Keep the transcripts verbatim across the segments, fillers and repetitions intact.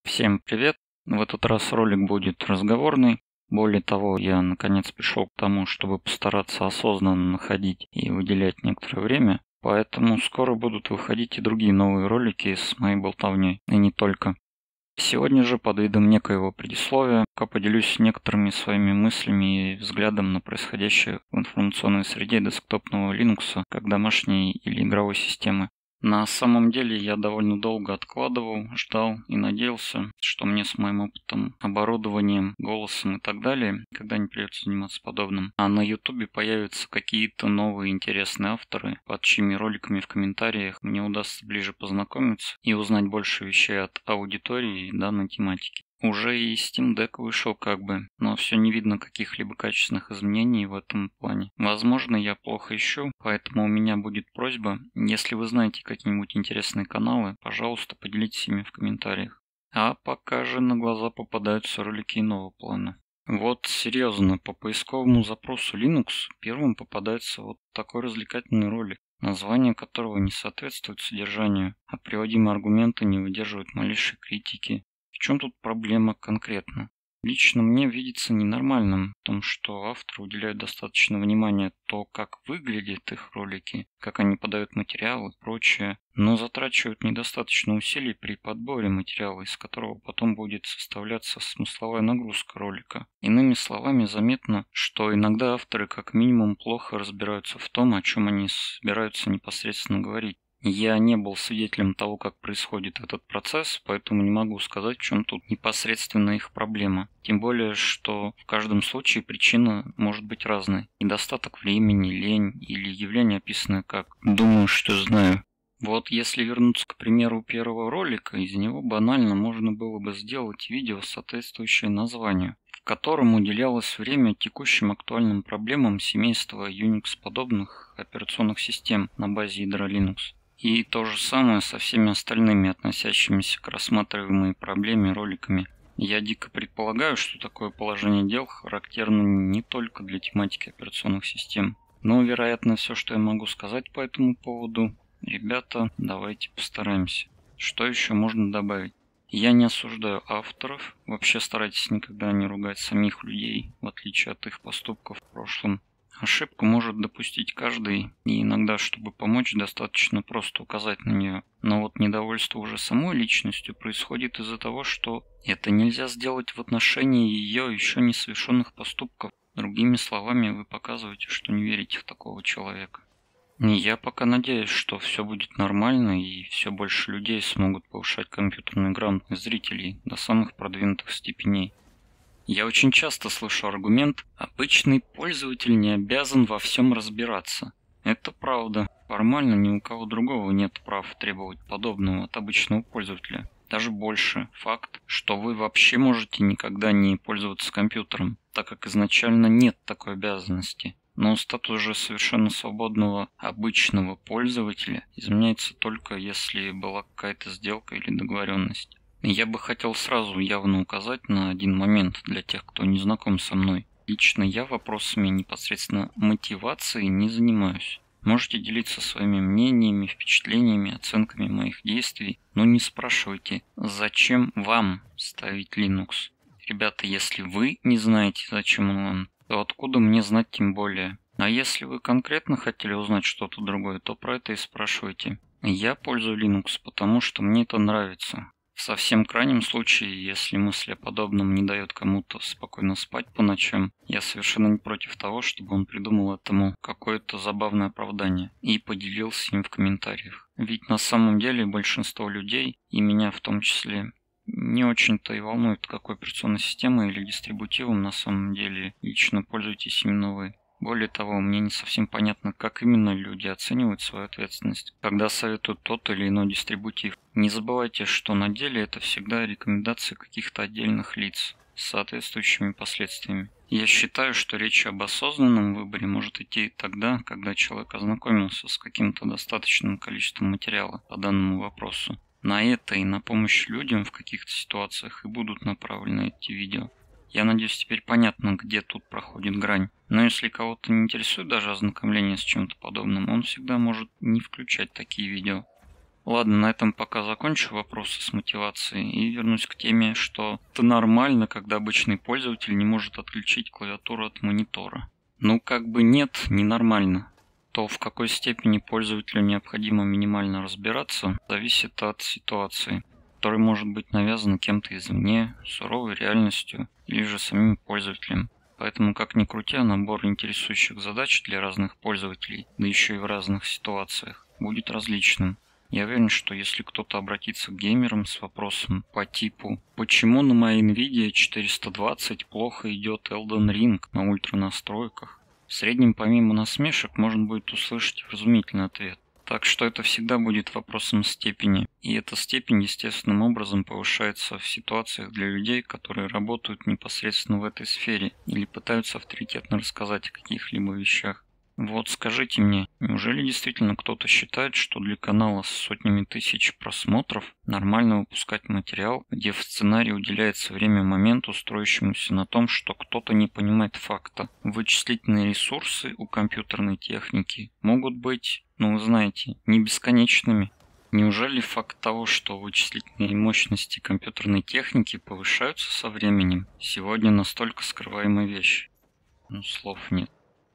Всем привет! В этот раз ролик будет разговорный. Более того, я наконец пришел к тому, чтобы постараться осознанно находить и выделять некоторое время. Поэтому скоро будут выходить и другие новые ролики с моей болтовней, и не только. Сегодня же под видом некоего предисловия я поделюсь некоторыми своими мыслями и взглядом на происходящее в информационной среде десктопного Linux как домашней или игровой системы. На самом деле я довольно долго откладывал, ждал и надеялся, что мне с моим опытом, оборудованием, голосом и так далее, когда не придется заниматься подобным. А на ютубе появятся какие-то новые интересные авторы, под чьими роликами в комментариях мне удастся ближе познакомиться и узнать больше вещей от аудитории данной тематики. Уже и Steam Deck вышел как бы, но все не видно каких-либо качественных изменений в этом плане. Возможно, я плохо ищу, поэтому у меня будет просьба, если вы знаете какие-нибудь интересные каналы, пожалуйста, поделитесь ими в комментариях. А пока же на глаза попадаются ролики иного плана. Вот серьезно, по поисковому запросу Linux первым попадается вот такой развлекательный ролик, название которого не соответствует содержанию, а приводимые аргументы не выдерживают малейшей критики. В чем тут проблема конкретно? Лично мне видится ненормальным в том, что авторы уделяют достаточно внимания то, как выглядят их ролики, как они подают материалы и прочее, но затрачивают недостаточно усилий при подборе материала, из которого потом будет составляться смысловая нагрузка ролика. Иными словами, заметно, что иногда авторы как минимум плохо разбираются в том, о чем они собираются непосредственно говорить. Я не был свидетелем того, как происходит этот процесс, поэтому не могу сказать, в чем тут непосредственно их проблема. Тем более, что в каждом случае причина может быть разной. Недостаток времени, лень или явление, описанное как «думаю, что знаю». Вот если вернуться к примеру первого ролика, из него банально можно было бы сделать видео, соответствующее названию, в котором уделялось время текущим актуальным проблемам семейства Unix-подобных операционных систем на базе ядра Linux. И то же самое со всеми остальными относящимися к рассматриваемой проблеме роликами. Я дико предполагаю, что такое положение дел характерно не только для тематики операционных систем. Но, вероятно, все, что я могу сказать по этому поводу, ребята, давайте постараемся. Что еще можно добавить? Я не осуждаю авторов, вообще старайтесь никогда не ругать самих людей, в отличие от их поступков в прошлом. Ошибку может допустить каждый, и иногда, чтобы помочь, достаточно просто указать на нее. Но вот недовольство уже самой личностью происходит из-за того, что это нельзя сделать в отношении ее еще не совершенных поступков. Другими словами, вы показываете, что не верите в такого человека. И я пока надеюсь, что все будет нормально, и все больше людей смогут повышать компьютерную грамотность зрителей до самых продвинутых степеней. Я очень часто слышу аргумент «обычный пользователь не обязан во всем разбираться». Это правда. Формально ни у кого другого нет прав требовать подобного от обычного пользователя. Даже больше. Факт, что вы вообще можете никогда не пользоваться компьютером, так как изначально нет такой обязанности. Но статус же совершенно свободного обычного пользователя изменяется только если была какая-то сделка или договоренность. Я бы хотел сразу явно указать на один момент для тех, кто не знаком со мной. Лично я вопросами непосредственно мотивации не занимаюсь. Можете делиться своими мнениями, впечатлениями, оценками моих действий, но не спрашивайте, зачем вам ставить Linux. Ребята, если вы не знаете, зачем он вам, то откуда мне знать тем более? А если вы конкретно хотели узнать что-то другое, то про это и спрашивайте. Я пользую Linux, потому что мне это нравится. В совсем крайнем случае, если мысль о подобном не дает кому-то спокойно спать по ночам, я совершенно не против того, чтобы он придумал этому какое-то забавное оправдание и поделился им в комментариях. Ведь на самом деле большинство людей, и меня в том числе, не очень-то и волнует, какой операционной системой или дистрибутивом на самом деле лично пользуетесь именно вы. Более того, мне не совсем понятно, как именно люди оценивают свою ответственность, когда советуют тот или иной дистрибутив. Не забывайте, что на деле это всегда рекомендации каких-то отдельных лиц с соответствующими последствиями. Я считаю, что речь об осознанном выборе может идти тогда, когда человек ознакомился с каким-то достаточным количеством материала по данному вопросу. На это и на помощь людям в каких-то ситуациях и будут направлены эти видео. Я надеюсь, теперь понятно, где тут проходит грань. Но если кого-то не интересует даже ознакомление с чем-то подобным, он всегда может не включать такие видео. Ладно, на этом пока закончу вопросы с мотивацией и вернусь к теме, что это нормально, когда обычный пользователь не может отключить клавиатуру от монитора. Ну, как бы нет, ненормально. То, в какой степени пользователю необходимо минимально разбираться, зависит от ситуации, которая может быть навязана кем-то извне, суровой реальностью или же самим пользователем. Поэтому, как ни крути, набор интересующих задач для разных пользователей, да еще и в разных ситуациях, будет различным. Я уверен, что если кто-то обратится к геймерам с вопросом по типу «Почему на моей NVIDIA четыреста двадцать плохо идет Elden Ring на ультра настройках?», в среднем помимо насмешек можно будет услышать вразумительный ответ. Так что это всегда будет вопросом степени. И эта степень естественным образом повышается в ситуациях для людей, которые работают непосредственно в этой сфере или пытаются авторитетно рассказать о каких-либо вещах. Вот скажите мне, неужели действительно кто-то считает, что для канала с сотнями тысяч просмотров нормально выпускать материал, где в сценарии уделяется время моменту, строящемуся на том, что кто-то не понимает факта? Вычислительные ресурсы у компьютерной техники могут быть, ну вы знаете, не бесконечными. Неужели факт того, что вычислительные мощности компьютерной техники повышаются со временем, сегодня настолько скрываемая вещь? Ну, слов нет.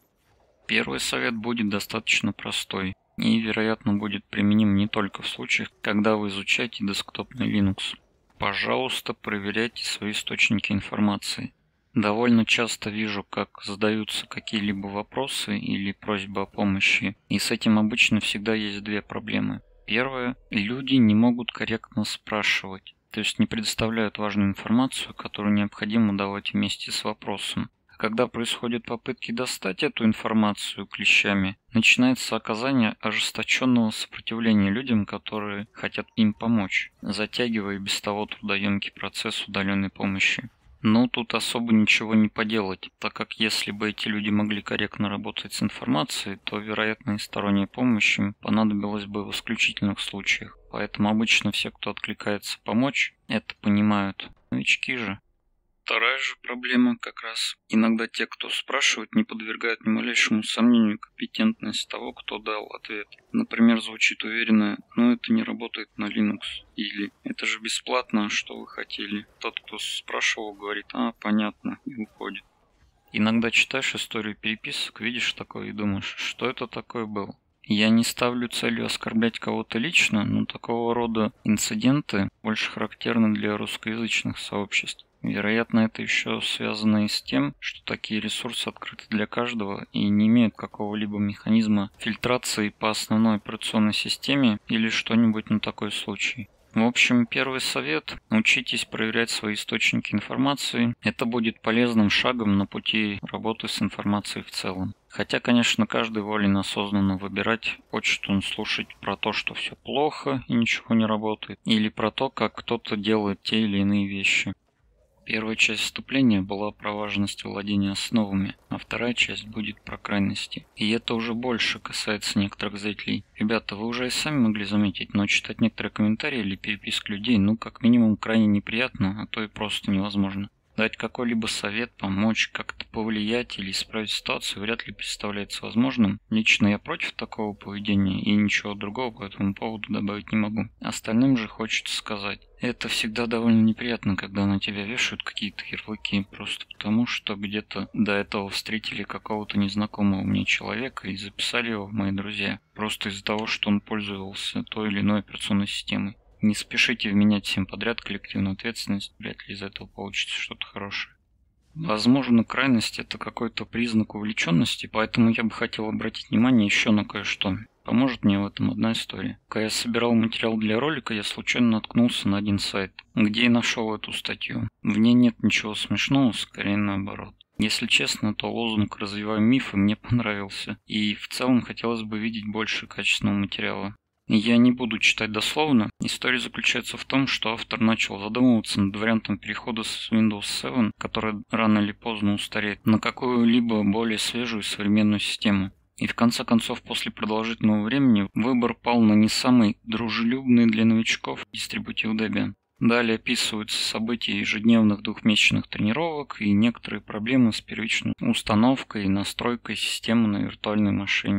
Первый совет будет достаточно простой и, вероятно, будет применим не только в случаях, когда вы изучаете десктопный Linux. Пожалуйста, проверяйте свои источники информации. Довольно часто вижу, как задаются какие-либо вопросы или просьбы о помощи, и с этим обычно всегда есть две проблемы. Первое – люди не могут корректно спрашивать, то есть не предоставляют важную информацию, которую необходимо давать вместе с вопросом. Когда происходят попытки достать эту информацию клещами, начинается оказание ожесточенного сопротивления людям, которые хотят им помочь, затягивая без того трудоемкий процесс удаленной помощи. Но тут особо ничего не поделать, так как если бы эти люди могли корректно работать с информацией, то, вероятно, и сторонняя помощь им понадобилась бы в исключительных случаях. Поэтому обычно все, кто откликается помочь, это понимают. Новички же. Вторая же проблема как раз. Иногда те, кто спрашивает, не подвергают ни малейшему сомнению компетентность того, кто дал ответ. Например, звучит уверенно: «Ну это не работает на Linux». Или «Это же бесплатно, что вы хотели». Тот, кто спрашивал, говорит: «А, понятно», и уходит. Иногда читаешь историю переписок, видишь такое и думаешь, что это такое было. Я не ставлю целью оскорблять кого-то лично, но такого рода инциденты больше характерны для русскоязычных сообществ. Вероятно, это еще связано и с тем, что такие ресурсы открыты для каждого и не имеют какого-либо механизма фильтрации по основной операционной системе или что-нибудь на такой случай. В общем, первый совет – учитесь проверять свои источники информации. Это будет полезным шагом на пути работы с информацией в целом. Хотя, конечно, каждый волен осознанно выбирать, хочет он слушать про то, что все плохо и ничего не работает, или про то, как кто-то делает те или иные вещи. Первая часть вступления была про важность владения основами, а вторая часть будет про крайности. И это уже больше касается некоторых зрителей. Ребята, вы уже и сами могли заметить, но читать некоторые комментарии или переписку людей, ну, как минимум, крайне неприятно, а то и просто невозможно. Дать какой-либо совет, помочь, как-то повлиять или исправить ситуацию вряд ли представляется возможным. Лично я против такого поведения и ничего другого по этому поводу добавить не могу. Остальным же хочется сказать. Это всегда довольно неприятно, когда на тебя вешают какие-то ярлыки, просто потому, что где-то до этого встретили какого-то незнакомого мне человека и записали его в мои друзья, просто из-за того, что он пользовался той или иной операционной системой. Не спешите вменять всем подряд коллективную ответственность, вряд ли из этого получится что-то хорошее. Возможно, крайность – это какой-то признак увлеченности, поэтому я бы хотел обратить внимание еще на кое-что. Поможет мне в этом одна история. Когда я собирал материал для ролика, я случайно наткнулся на один сайт, где и нашел эту статью. В ней нет ничего смешного, скорее наоборот. Если честно, то лозунг «Развиваем мифы» мне понравился, и в целом хотелось бы видеть больше качественного материала. Я не буду читать дословно. История заключается в том, что автор начал задумываться над вариантом перехода с Windows семь, которая рано или поздно устареет, на какую-либо более свежую и современную систему. И в конце концов, после продолжительного времени, выбор пал на не самый дружелюбный для новичков дистрибутив Debian. Далее описываются события ежедневных двухмесячных тренировок и некоторые проблемы с первичной установкой и настройкой системы на виртуальной машине.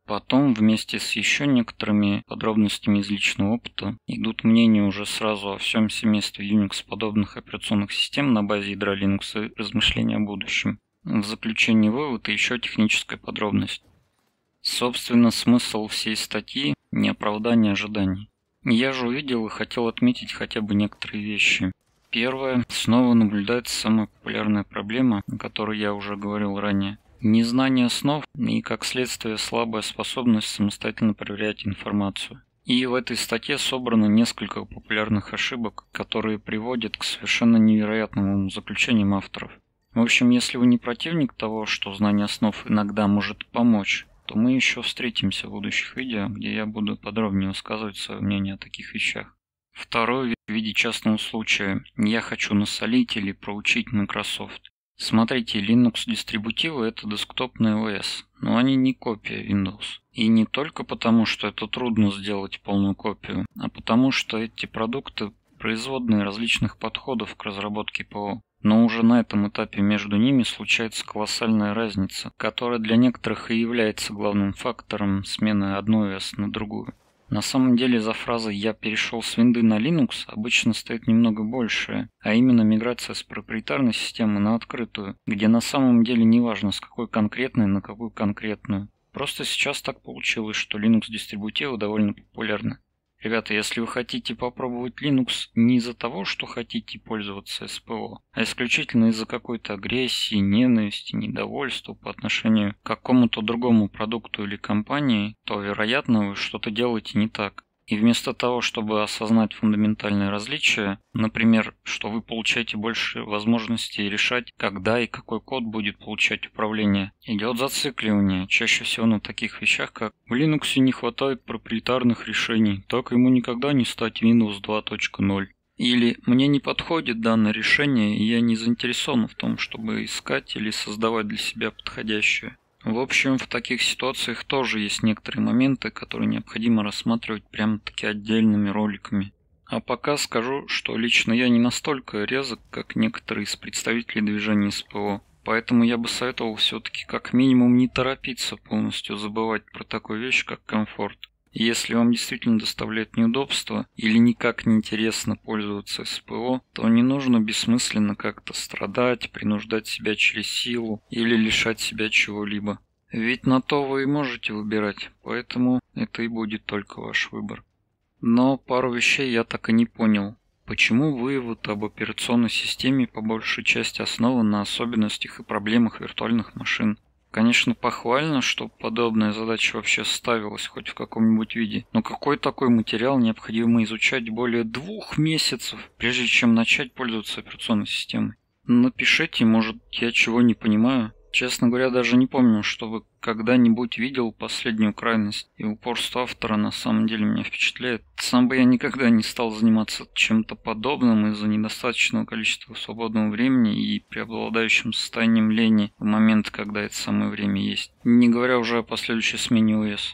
Потом, вместе с еще некоторыми подробностями из личного опыта, идут мнения уже сразу о всем семействе Unix-подобных операционных систем на базе ядра Linux и размышления о будущем. В заключение вывод и еще техническая подробность. Собственно, смысл всей статьи – не оправдание ожиданий. Я же увидел и хотел отметить хотя бы некоторые вещи. Первое. Снова наблюдается самая популярная проблема, о которой я уже говорил ранее. Незнание основ и, как следствие, слабая способность самостоятельно проверять информацию. И в этой статье собрано несколько популярных ошибок, которые приводят к совершенно невероятным заключениям авторов. В общем, если вы не противник того, что знание основ иногда может помочь, то мы еще встретимся в будущих видео, где я буду подробнее высказывать свое мнение о таких вещах. Второе, в виде частного случая, я хочу насолить или проучить Microsoft. Смотрите, Linux-дистрибутивы – это десктопные о эс, но они не копия Windows. И не только потому, что это трудно сделать полную копию, а потому, что эти продукты – производные различных подходов к разработке ПО. Но уже на этом этапе между ними случается колоссальная разница, которая для некоторых и является главным фактором смены одной о эс на другую. На самом деле за фразой «я перешел с винды на Linux» обычно стоит немного большее, а именно миграция с проприетарной системы на открытую, где на самом деле не важно с какой конкретной на какую конкретную. Просто сейчас так получилось, что Linux-дистрибутивы довольно популярны. Ребята, если вы хотите попробовать Linux не из-за того, что хотите пользоваться эс пэ о, а исключительно из-за какой-то агрессии, ненависти, недовольства по отношению к какому-то другому продукту или компании, то, вероятно, вы что-то делаете не так. И вместо того, чтобы осознать фундаментальные различия, например, что вы получаете больше возможностей решать, когда и какой код будет получать управление, идет зацикливание, чаще всего на таких вещах, как «в Linux не хватает проприетарных решений, так ему никогда не стать Windows два точка ноль». Или «мне не подходит данное решение, и я не заинтересован в том, чтобы искать или создавать для себя подходящее». В общем, в таких ситуациях тоже есть некоторые моменты, которые необходимо рассматривать прямо-таки отдельными роликами. А пока скажу, что лично я не настолько резок, как некоторые из представителей движения эс пэ о, поэтому я бы советовал все-таки как минимум не торопиться полностью забывать про такую вещь, как комфорт. Если вам действительно доставляет неудобства или никак не интересно пользоваться эс пэ о, то не нужно бессмысленно как-то страдать, принуждать себя через силу или лишать себя чего-либо. Ведь на то вы и можете выбирать, поэтому это и будет только ваш выбор. Но пару вещей я так и не понял. Почему вывод об операционной системе по большей части основан на особенностях и проблемах виртуальных машин? Конечно, похвально, что подобная задача вообще ставилась хоть в каком-нибудь виде, но какой такой материал необходимо изучать более двух месяцев, прежде чем начать пользоваться операционной системой? Напишите, может, я чего не понимаю. Честно говоря, даже не помню, чтобы когда-нибудь видел последнюю крайность, и упорство автора на самом деле меня впечатляет. Сам бы я никогда не стал заниматься чем-то подобным из-за недостаточного количества свободного времени и преобладающим состоянием лени в момент, когда это самое время есть. Не говоря уже о последующей смене о эс.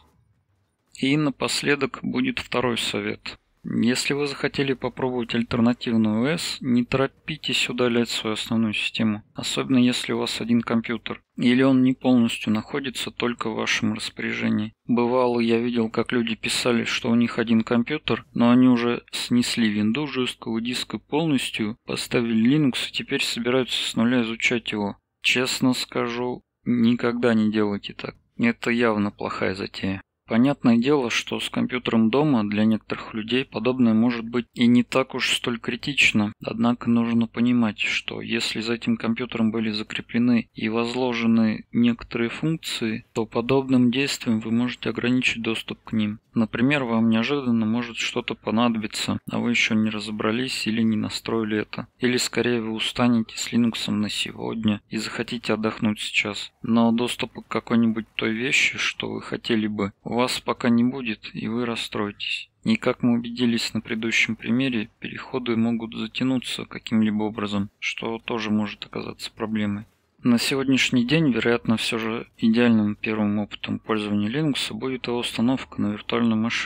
И напоследок будет второй совет. Если вы захотели попробовать альтернативную о эс, не торопитесь удалять свою основную систему, особенно если у вас один компьютер, или он не полностью находится только в вашем распоряжении. Бывало, я видел, как люди писали, что у них один компьютер, но они уже снесли винду жесткого диска полностью, поставили Linux и теперь собираются с нуля изучать его. Честно скажу, никогда не делайте так. Это явно плохая затея. Понятное дело, что с компьютером дома для некоторых людей подобное может быть и не так уж столь критично, однако нужно понимать, что если за этим компьютером были закреплены и возложены некоторые функции, то подобным действием вы можете ограничить доступ к ним. Например, вам неожиданно может что-то понадобиться, а вы еще не разобрались или не настроили это. Или скорее вы устанете с Linux на сегодня и захотите отдохнуть сейчас. Но доступа к какой-нибудь той вещи, что вы хотели бы, у вас пока не будет, и вы расстроитесь. И как мы убедились на предыдущем примере, переходы могут затянуться каким-либо образом, что тоже может оказаться проблемой. На сегодняшний день, вероятно, все же идеальным первым опытом пользования Linux будет его установка на виртуальную машину.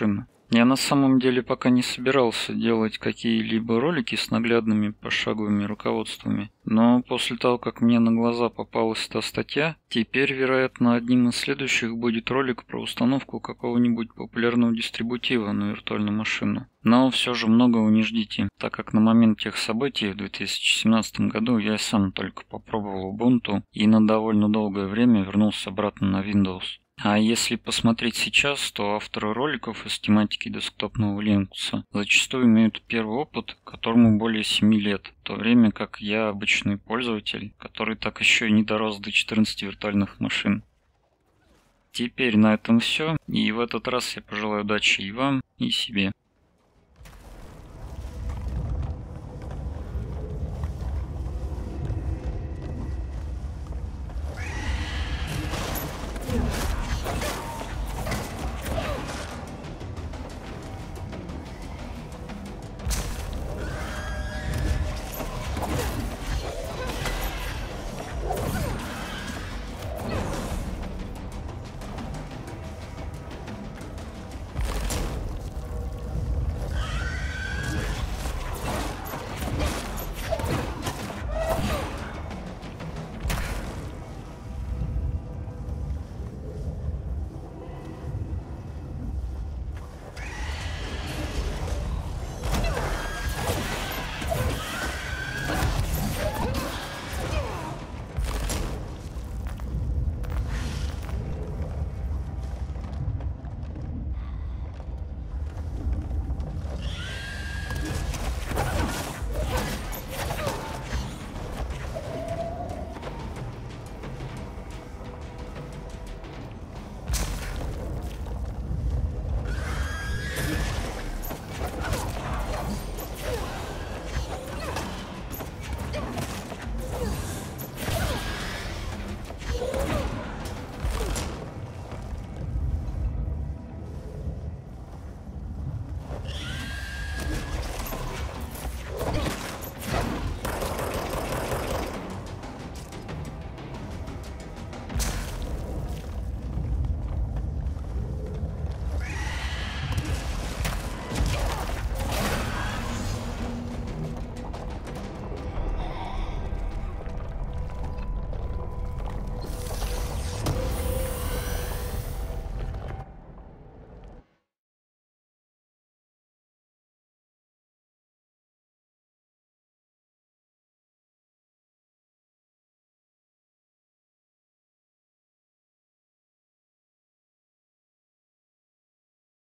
Я на самом деле пока не собирался делать какие-либо ролики с наглядными пошаговыми руководствами, но после того, как мне на глаза попалась эта статья, теперь, вероятно, одним из следующих будет ролик про установку какого-нибудь популярного дистрибутива на виртуальную машину. Но все же многого не ждите, так как на момент тех событий в две тысячи семнадцатом году я сам только попробовал Ubuntu и на довольно долгое время вернулся обратно на Windows. А если посмотреть сейчас, то авторы роликов из тематики десктопного Linux зачастую имеют первый опыт, которому более семи лет, в то время как я обычный пользователь, который так еще и не дорос до четырнадцати виртуальных машин. Теперь на этом все, и в этот раз я пожелаю удачи и вам, и себе.